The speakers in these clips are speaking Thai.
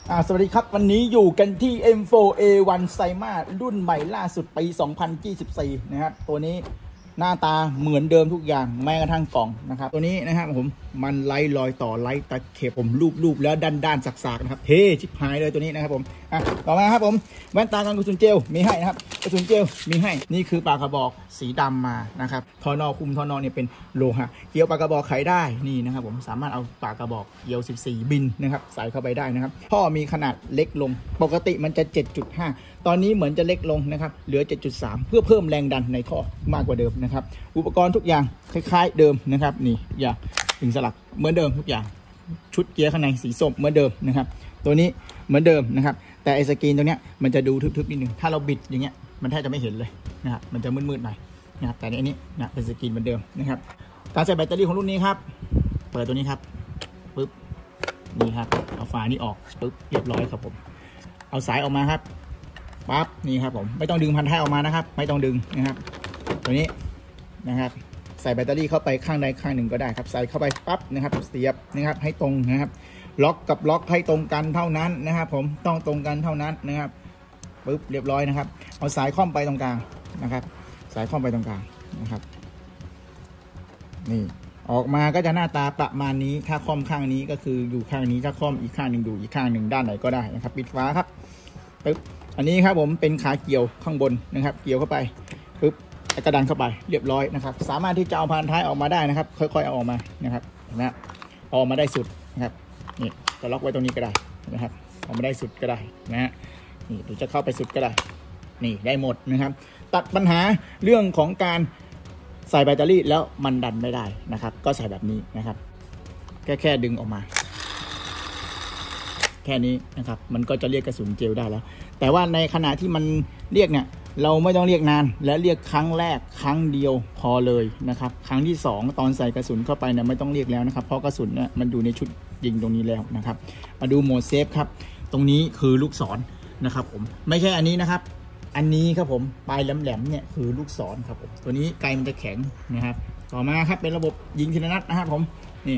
สวัสดีครับวันนี้อยู่กันที่ M4A1 ไซมารุ่นใหม่ล่าสุดปี 2024 นะครับตัวนี้หน้าตาเหมือนเดิมทุกอย่างแม้กระทั่งกล่องนะครับตัวนี้นะครับผมมันไร้รอยต่อไร้ตะเข็บผมรูปแล้วด้านสักๆนะครับเท่ชิบหายเลยตัวนี้นะครับผมต่อมาครับผมแว่นตากันกระสุนเจลมีให้นะครับกระสุนเจลมีให้นี่คือปากกระบอกสีดำมานะครับท่อนอคุมท่อนอเนี่ยเป็นโลหะเกี่ยวปากกระบอกไขได้นี่นะครับผมสามารถเอาปากกระบอกเกี่ยว14 บินนะครับใส่เข้าไปได้นะครับท่อมีขนาดเล็กลงปกติมันจะ 7.5 ตอนนี้เหมือนจะเล็กลงนะครับเหลือ 7.3 เพื่อเพิ่มแรงดันในท่อมากกว่าเดิมนะครับอุปกรณ์ทุกอย่างคล้ายๆเดิมนะครับนี่อย่างถึงสลักเหมือนเดิมทุกอย่างชุดเกียร์ข้างในสีส้มเหมือนเดิมนะครับตัวนี้เหมือนเดิมนะครับแต่ไอสกรีนตรงเนี้ยมันจะดูทึบๆนิดนึงถ้าเราบิดอย่างเงี้ยมันแทบจะไม่เห็นเลยนะครับมันจะมืดๆหน่อยนะครับแต่อันนี้นะเป็นสกรีนเหมือนเดิมนะครับการใส่แบตเตอรี่ของรุ่นนี้ครับเปิดตัวนี้ครับปึ๊บนี่ครับเอาฝานี้ออกปึ๊บเรียบร้อยครับผมเอาสายออกมาครับปั๊บนี่ครับผมไม่ต้องดึงพันท้ายออกมานะครับไม่ต้องดึงนะครับตัวนี้นะครับใส่แบตเตอรี่เข้าไปข้างใดข้างหนึ่งก็ได้ครับใส่เข้าไปปั๊บนะครับเสียบนะครับให้ตรงนะครับล็อกกับล็อกให้ตรงกันเท่านั้นนะครับผมต้องตรงกันเท่านั้นนะครับปึ๊บเรียบร้อยนะครับเอาสายค่อมไปตรงกลางนะครับสายค่อมไปตรงกลางนะครับนี่ออกมาก็จะหน้าตาประมาณนี้ถ้าค่อมข้างนี้ก็คืออยู่ข้างนี้ถ้าค่อมอีกข้างหนึ่งดูอีกข้างหนึ่งด้านไหนก็ได้นะครับปิดฝาครับปึ๊บอันนี้ครับผมเป็นขาเกี่ยวข้างบนนะครับเกี่ยวเข้าไปปึ๊บกระดานเข้าไปเรียบร้อยนะครับสามารถที่จะเอาพันท้ายออกมาได้นะครับค่อยๆเอาออกมานะครับนะออกมาได้สุดนะครับนี่จะล็อกไว้ตรงนี้ก็ได้นะครับออกมาได้สุดก็ได้นะฮะนี่หรือจะเข้าไปสุดก็ได้นี่ได้หมดนะครับตัดปัญหาเรื่องของการใส่แบตเตอรี่แล้วมันดันไม่ได้นะครับก็ใส่แบบนี้นะครับแค่ดึงออกมาแค่นี้นะครับมันก็จะเรียกกระสุนเจลได้แล้วแต่ว่าในขณะที่มันเรียกเนี่ยเราไม่ต้องเรียกนานและเรียกครั้งแรกครั้งเดียวพอเลยนะครับครั้งที่2ตอนใส่กระสุนเข้าไปเนี่ยไม่ต้องเรียกแล้วนะครับเพราะกระสุนเนี่ยมันอยู่ในชุดยิงตรงนี้แล้วนะครับมาดูโหมดเซฟครับตรงนี้คือลูกศรนะครับผมไม่ใช่อันนี้นะครับอันนี้ครับผมปลายแหลมๆเนี่ยคือลูกศรครับผมตัวนี้ไกมันจะแข็งนะครับต่อมาครับเป็นระบบยิงทีละนัดนะครับผมนี่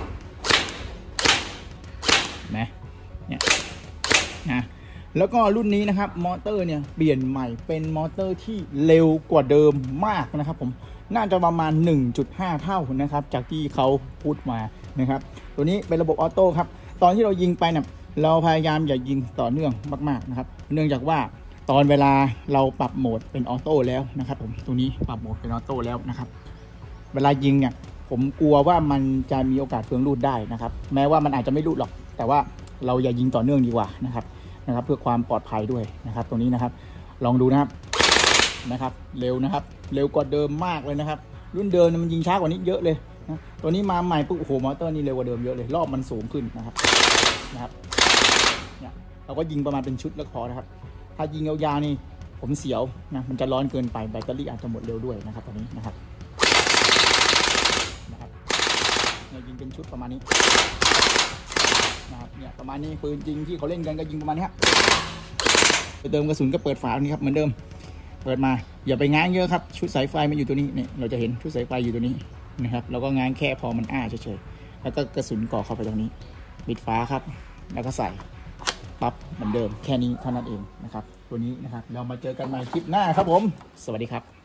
นะเนี่ยนะแล้วก็รุ่นนี้นะครับมอเตอร์เนี่ยเปลี่ยนใหม่เป็นมอเตอร์ที่เร็วกว่าเดิมมากนะครับผมน่าจะประมาณ 1.5 เท่านะครับจากที่เขาพูดมานะครับตัวนี้เป็นระบบออโต้ครับตอนที่เรายิงไปเนี่ยเราพยายามอย่ายิงต่อเนื่องมากๆนะครับเนื่องจากว่าตอนเวลาเราปรับโหมดเป็นออโต้แล้วนะครับผมตัวนี้ปรับโหมดเป็นออโต้แล้วนะครับเวลายิงเนี่ยผมกลัวว่ามันจะมีโอกาสเฟืองรูดได้นะครับแม้ว่ามันอาจจะไม่รูดหรอกแต่ว่าเราอย่ายิงต่อเนื่องดีกว่านะครับเพื่อความปลอดภัยด้วยนะครับตรงนี้นะครับลองดูนะครับเร็วนะครับเร็วกว่าเดิมมากเลยนะครับรุ่นเดิมมันยิงช้ากว่านี้เยอะเลยนะตัวนี้มาใหม่ปุ๊บโอ้โหมอเตอร์นี่เร็วกว่าเดิมเยอะเลยรอบมันสูงขึ้นนะครับเนี่ยเราก็ยิงประมาณเป็นชุดแล้วพอนะครับถ้ายิงยาวๆนี่ผมเสียวนะมันจะร้อนเกินไปแบตเตอรี่อาจจะหมดเร็วด้วยนะครับตอนนี้นะครับเนี่ยยิงเป็นชุดประมาณนี้นะครับเนี่ยประมาณนี้ปืนจริงที่เขาเล่นกันก็ยิงประมาณนี้ครับไปเติมกระสุนก็เปิดฝานี้ครับเหมือนเดิมเปิดมาอย่าไปง้างเยอะครับชุดสายไฟมันอยู่ตัวนี้เนี่ยเราจะเห็นชุดสายไฟอยู่ตัวนี้นะครับเราก็ง้างแค่พอมันเฉยๆแล้วก็กระสุนก่อเข้าไปตรงนี้ปิดฝาครับแล้วก็ใส่ปั๊บเหมือนเดิมแค่นี้เท่านั้นเองนะครับตัวนี้นะครับเรามาเจอกันใหม่คลิปหน้าครับผมสวัสดีครับ